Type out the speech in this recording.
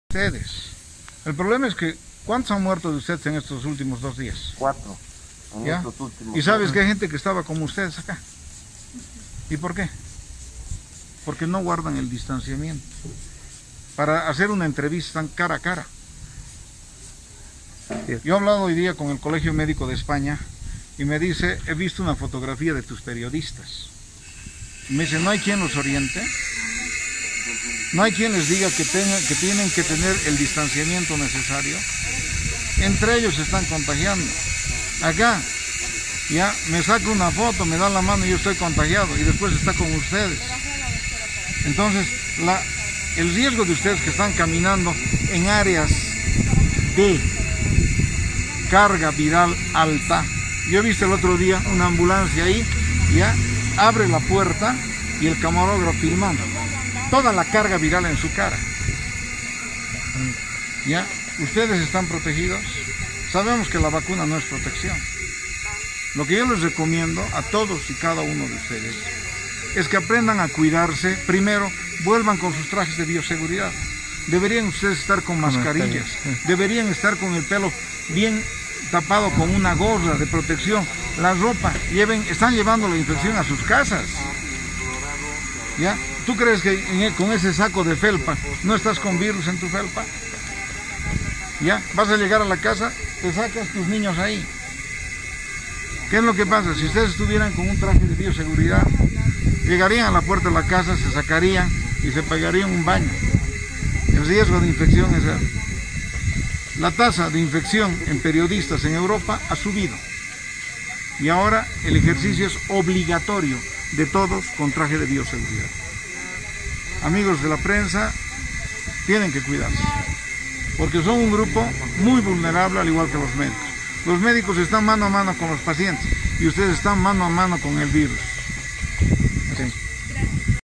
Ustedes. El problema es que, ¿cuántos han muerto de ustedes en estos últimos 2 días? 4. ¿Ya? Estos últimos Y sabes que hay gente que estaba como ustedes acá. ¿Y por qué? Porque no guardan el distanciamiento. Para hacer una entrevista cara a cara. Yo he hablado hoy día con el Colegio Médico de España y me dice, he visto una fotografía de tus periodistas. Y me dice, ¿no hay quien los oriente? ¿No hay quien les diga que tienen que tener el distanciamiento necesario? Entre ellos se están contagiando. Acá, ya, me saca una foto, me da la mano y yo estoy contagiado y después está con ustedes. Entonces, el riesgo de ustedes que están caminando en áreas de carga viral alta. Yo he visto el otro día una ambulancia ahí, ya, abre la puerta y el camarógrafo filmando. Toda la carga viral en su cara. ¿Ya? ¿Ustedes están protegidos? Sabemos que la vacuna no es protección. Lo que yo les recomiendo a todos y cada uno de ustedes es que aprendan a cuidarse. Primero, vuelvan con sus trajes de bioseguridad. Deberían ustedes estar con mascarillas. Deberían estar con el pelo bien tapado con una gorra de protección. La ropa, están llevando la infección a sus casas. ¿Ya? ¿Tú crees que con ese saco de felpa no estás con virus en tu felpa? ¿Ya? Vas a llegar a la casa, te sacas tus niños ahí. ¿Qué es lo que pasa? Si ustedes estuvieran con un traje de bioseguridad, llegarían a la puerta de la casa, se sacarían y se pegarían un baño. El riesgo de infección es alto. La tasa de infección en periodistas en Europa ha subido. Y ahora el ejercicio es obligatorio de todos con traje de bioseguridad. Amigos de la prensa, tienen que cuidarse, porque son un grupo muy vulnerable al igual que los médicos. Los médicos están mano a mano con los pacientes y ustedes están mano a mano con el virus. Sí.